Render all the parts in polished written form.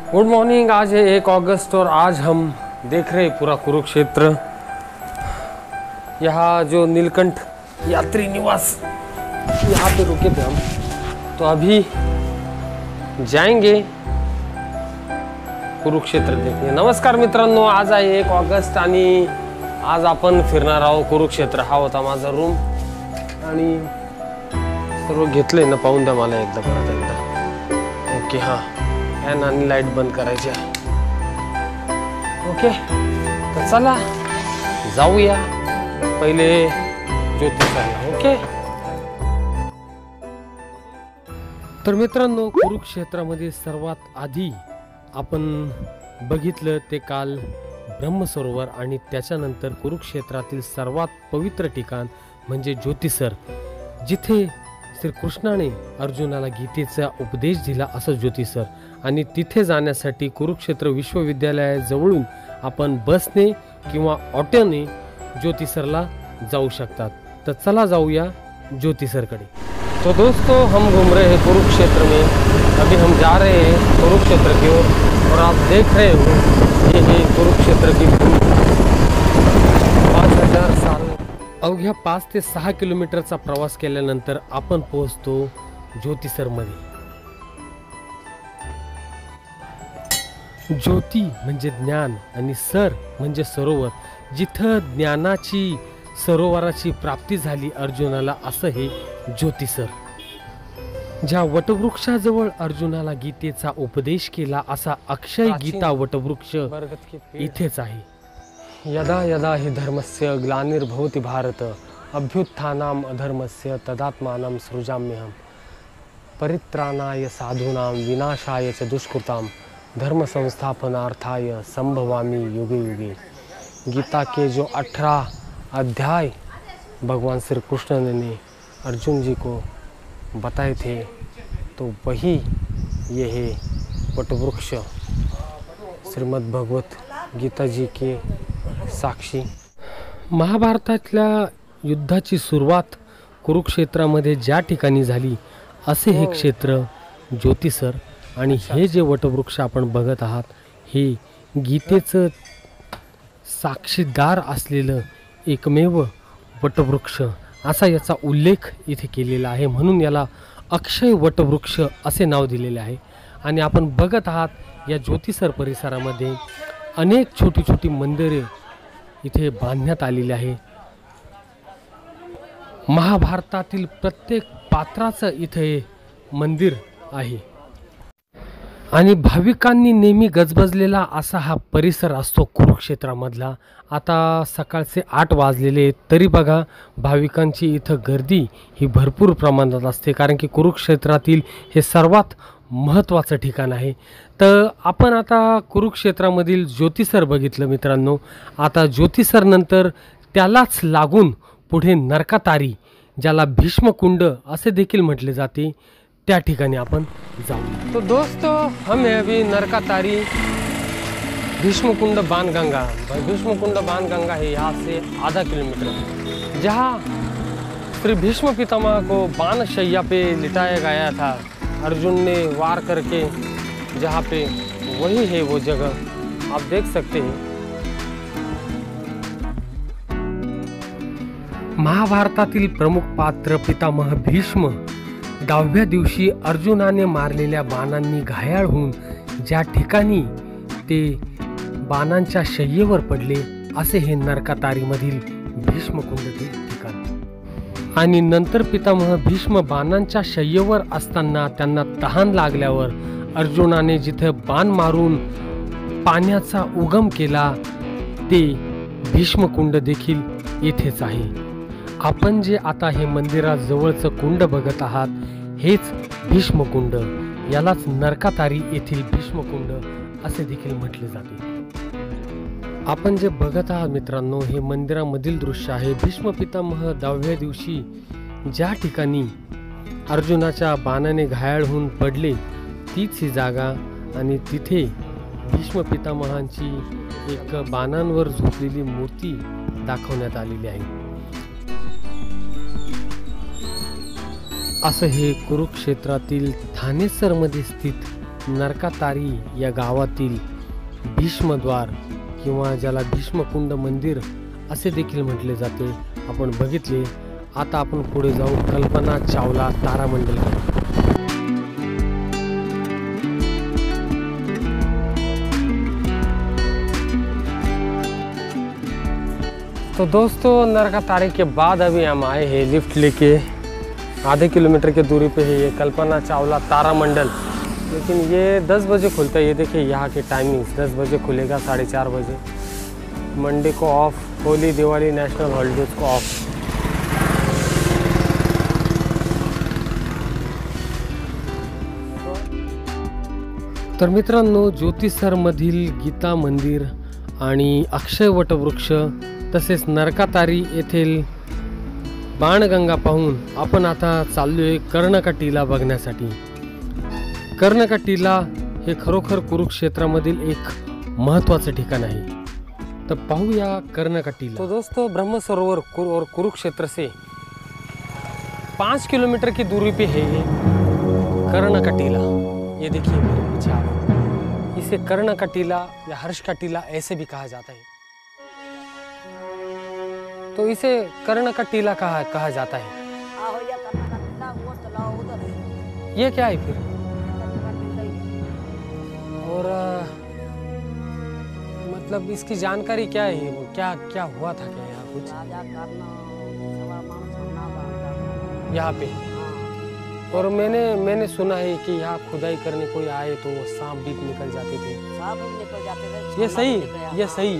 Good morning. आज है 1 अगस्त और आज हम देख रहे हैं पूरा कुरुक्षेत्र। यहाँ जो नीलकंठ यात्री निवास, यहाँ पे रुके थे हम, तो अभी जाएंगे कुरुक्षेत्र देखने। नमस्कार मित्रांनो, आज आहे 1 ऑगस्ट आणि आज आपण फिरणार आहोत कुरुक्षेत्र। हा होता माझा रूम आणि सर्व घेतलंय ना, पाहून द्या मला एकदा परत एकदा। ओके, हां, फॅन आणि लाईट बंद करायची आहे। ओके, तर चला जाऊया पहिले ज्योतिषाला। ओके, तर मित्रांनो, कुरुक्षेत्रामध्ये सर्वात आधी आपण बघितलं ते काल ब्रह्मसरोवर आणि त्याच्यानंतर कुरुक्षेत्रातील सर्वात पवित्र ठिकाण म्हणजे ज्योतिसर, जिथे श्रीकृष्णाने अर्जुनाला गीतेचा उपदेश दिला असं ज्योतिसर। आणि तिथे जाण्यासाठी कुरुक्षेत्र विश्वविद्यालयाजवळून आपण बसने किंवा ऑटोने ज्योतिसरला जाऊ शकतात। तर चला जाऊया ज्योतिसरकडे। तो दोस्तों, हम घूम रहे हैं कुरुक्षेत्र में। अभी हम जा रहे हैं कुरुक्षेत्र की ओर और आप देख रहे हो ये है कुरुक्षेत्र की भूमि। 5000 साल, अवघ्या 5 ते 6 किलोमीटरचा प्रवास केल्यानंतर आपण पोहोचतो ज्योतिसरमध्ये। ज्योती म्हणजे ज्ञान आणि सर म्हणजे सरोवर, जिथं ज्ञानाची सरोवराची प्राप्ती झाली अर्जुनाला, असं हे ज्योतिसर। ज्या वटवृक्षाजवळ अर्जुनाला गीतेचा उपदेश केला असा अक्षय गीता वटवृक्ष इथेच आहे। यदा यदा हि धर्मस्य ग्लानिर्भवति भारत अभ्युत्थानाम अधर्मस्य तदात्मानं सृजाम्यहम् परित्राणाय साधूनां विनाशाय च दुष्कृतां धर्म संस्थापनार्थाय संभवामि युगे युगे। गीता के जो 18 अध्याय भगवान श्री कृष्ण ने अर्जुन जी को बताए थे, तो वही ये है वटवृक्ष श्रीमद् भगवत गीता जी के साक्षी। महाभारतातल्या युद्धाची सुरुवात कुरुक्षेत्रामध्ये ज्या ठिकाणी झाली असे हे क्षेत्र ज्योतिसर। आणि हे जे वटवृक्ष आपण बघत आहात हे गीतेचं साक्षीदार असलेलं एकमेव वटवृक्ष असा याचा उल्लेख इथे केलेला आहे, म्हणून याला अक्षय वटवृक्ष असे नाव दिलेले आहे। आणि आपण बघत आहात या ज्योतिसर परिसरामध्ये अनेक छोटी छोटी मंदिरे इथे बांधण्यात आलेली आहे। महाभारतातील प्रत्येक पात्राचं इथे मंदिर आहे आणि भाविकांनी नेहमी गजबजलेला असा हा परिसर असतो कुरुक्षेत्रामधला। आता सकाळचे 8 वाजलेले आहेत, तरी बघा भाविकांची इथं गर्दी ही भरपूर प्रमाणात असते, कारण की कुरुक्षेत्रातील हे सर्वात महत्त्वाचं ठिकाण आहे। तर आपण आता कुरुक्षेत्रामधील ज्योतिसर बघितलं मित्रांनो। आता ज्योतिसर नंतर त्यालाच लागून पुढे नरकातारी, ज्याला भीष्मकुंड असे देखील म्हटले जाते, त्या ठिकाणी आपण जाऊ। तो दोस्तों, हम है अभी नरकातारी भीष्मकुंड बाणगंगा। भीष्मकुंड बाणगंगा है यहाँ से आधा किलोमीटर, जहाँ श्री भीष्म पितामह को बाण शैया पे लिटाया गया था अर्जुन ने वार करके, जहाँ पे वही है वो जगह आप देख सकते हैं। महाभारतातील प्रमुख पात्र पितामह भीष्म 10व्या दिवशी अर्जुनाने मारलेल्या बाणांनी घायाळ होऊन ज्या ठिकाणी ते बाणांच्या शय्येवर पडले असे हे नरकातारीमधील भीष्मकुंड ते ठिकाण। आणि नंतर पितामह भीष्म बाणांच्या शय्येवर असताना त्यांना तहान लागल्यावर अर्जुनाने जिथे बाण मारून पाण्याचा उगम केला ते भीष्मकुंड देखील येथेच आहे। आपण जे आता हे मंदिराजवळचं कुंड बघत आहात हेच भीष्मकुंड, यालाच नरकातारी येथील भीष्मकुंड असे देखील म्हटले जाते। आपण जे बघत आहात मित्रांनो, हे मंदिरामधील दृश्य आहे। भीष्म पितामह 10व्या दिवशी ज्या ठिकाणी अर्जुनाच्या बाणाने घायाळ होऊन पडले तीच ही जागा, आणि तिथे भीष्म पितामहांची एक बाणांवर झोपलेली मूर्ती दाखवण्यात आलेली आहे। असं हे कुरुक्षेत्रातील थानेसरमध्ये स्थित नरकातारी या गावातील भीष्मद्वार किंवा ज्याला भीष्मकुंड मंदिर असे देखील म्हटले जाते आपण बघितले. आता आपण पुढे जाऊ कल्पना चावला तारामंडल. तो दोस्तों नरकातारी के बाद अभी हम आए हैं लिफ्ट लेके. आधे किलोमीटर की दूरी पे है ये कल्पना चावला तारामंडल. लेकिन ये 10 बजे खुलता है. ये देखिए यहाँ के टाइमिंग्स 10 बजे खुलेगा, 4:30 बजे. मंडे को off, Holi Diwali national holidays को ऑफ. तर मित्रांनो ज्योतिसरमधील गीता मंदिर आणि अक्षय वटवृक्ष तसेच नरकातारी येथील बाणगंगा पाहून आपण आता चाललोय कर्णकाटीला बघण्यासाठी. कर्णकाटीला हे खरोखर कुरुक्षेत्रामधील एक महत्त्वाचं ठिकाण आहे. तर पाहूया कर्णकाटीला. तो दोस्तों ब्रह्म सरोवर और कुरुक्षेत्र से 5 किलोमीटर की दूरी पे है ये कर्णकाटीला. ये देखिए मेरे पीछे आप. इसे कर्णकाटीला या हर्षकाटीला ऐसे भी कहा जाता है. तो इसे कर्णकाटीला कहा जाता है. ये क्या है फिर? और मतलब इसकी जानकारी क्या है? वो क्या क्या हुआ था क्या यहाँ कुछ यहाँ पे? और मैंने सुना है कि यहाँ खुदाई करने कोई आए तो वो सांप भी निकल जाते थे. ये सही ये सही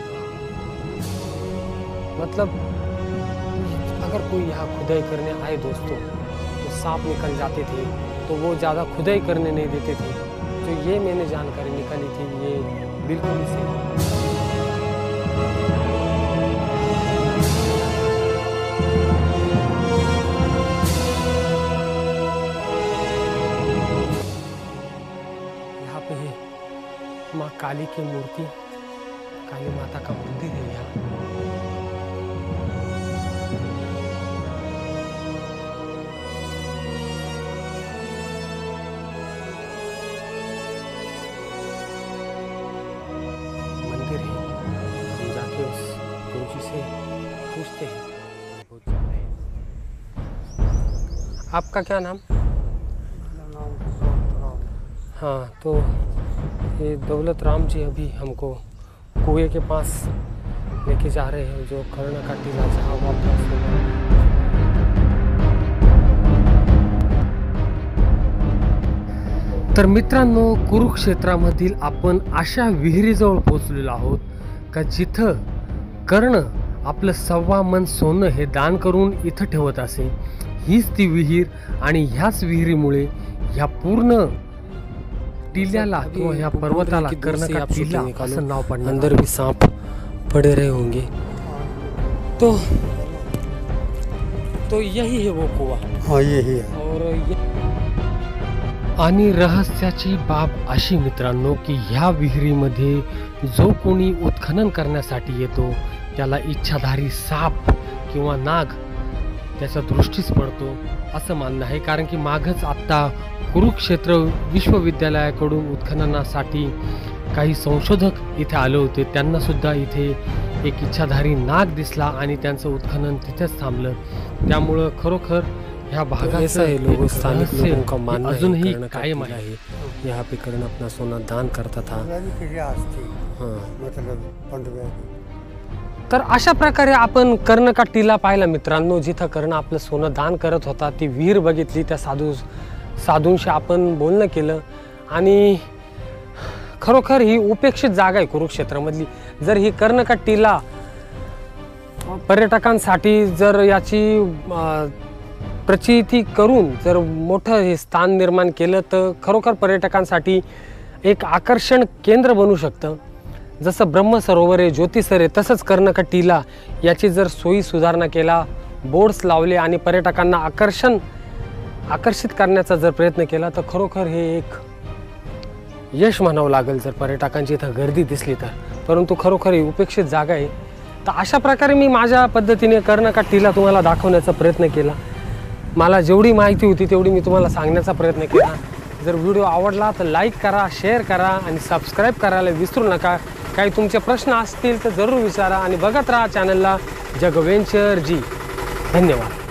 मतलब अगर कोई यहाँ खुदाई करने आए दोस्तों तो सांप निकल जाते थे, तो वो ज़्यादा खुदाई करने नहीं देते थे. तो ये मैंने जानकारी निकाली थी, ये बिल्कुल ही सही. यहाँ पे है माँ काली की मूर्ति, काली माता का मंदिर है यहाँ. पूछते हैं. आपका क्या नाम? हाँ तो ये दौलत राम जी अभी हमको कुएं के पास लेके जा रहे हैं जो कर्णकाटीला जहाँ वापस होगा. तर मित्रांनो कुरुक्षेत्रामधील आपण अशा विहिरीजवळ पोहोचलेलो आहोत का जिथं कर्ण आपलं 1.25 मन सोनं हे दान करून इथं ठेवत असे. हीच ती विहीर आणि ह्याच विहिरीमुळे ह्या पूर्ण टिल्याला किंवा ह्या पर्वताला कर्णकाटीला असं नाव पडलं. अंदर भी सांप पड़े रहे होंगे. तो यही है वो कुआं. हाँ यही है. और आणि रहस्याची बाब अशी मित्रांनो की ह्या विहिरीमध्ये जो कोणी उत्खनन करण्यासाठी येतो त्याला इच्छाधारी साप किंवा नाग त्याचा दृष्टीस पडतो असं मानणं आहे. कारण की मागच आत्ता कुरुक्षेत्र विश्वविद्यालयाकडून उत्खननासाठी काही संशोधक इथे आले होते. त्यांना सुद्धा इथे एक इच्छाधारी नाग दिसला आणि त्यांचं उत्खनन तिथेच थांबलं. त्यामुळं खरोखर ह्या भागात लोग स्थानिक लोगों का मानना अजूनही कायम आहे. यहाँ पे कर्ण अपना सोना दान करता था. तर अशा प्रकारे आपण कर्णकाटीला पाहिला मित्रांनो, जिथं कर्ण आपलं सोनं दान करत होता. ती विहीर बघितली, त्या साधूंशी आपण बोलणं केलं आणि खरोखर ही उपेक्षित जागा आहे कुरुक्षेत्रामधली. जर ही कर्णकाटीला पर्यटकांसाठी जर याची प्रचिती करून जर मोठं हे स्थान निर्माण केलं तर खरोखर पर्यटकांसाठी एक आकर्षण केंद्र बनू शकतं. जसं ब्रह्मसरोवर आहे, ज्योतिसर आहे, तसंच कर्णकाटीला याची जर सोयी सुधारणा केला, बोर्ड्स लावले आणि पर्यटकांना आकर्षित करण्याचा जर प्रयत्न केला तर खरोखर हे एक यश म्हणावं लागेल जर पर्यटकांची इथं गर्दी दिसली तर. परंतु खरोखर ही उपेक्षित जागा आहे. तर अशा प्रकारे मी माझ्या पद्धतीने कर्णकाटीला तुम्हाला दाखवण्याचा प्रयत्न केला. मला जेवढी माहिती होती तेवढी मी तुम्हाला सांगण्याचा प्रयत्न केला. जर व्हिडिओ आवडला तर लाईक करा, शेअर करा आणि सबस्क्राईब करायला विसरू नका. काही तुमचे प्रश्न असतील तर जरूर विचारा आणि बघत राहा चॅनलला जग वेंचर जी. धन्यवाद.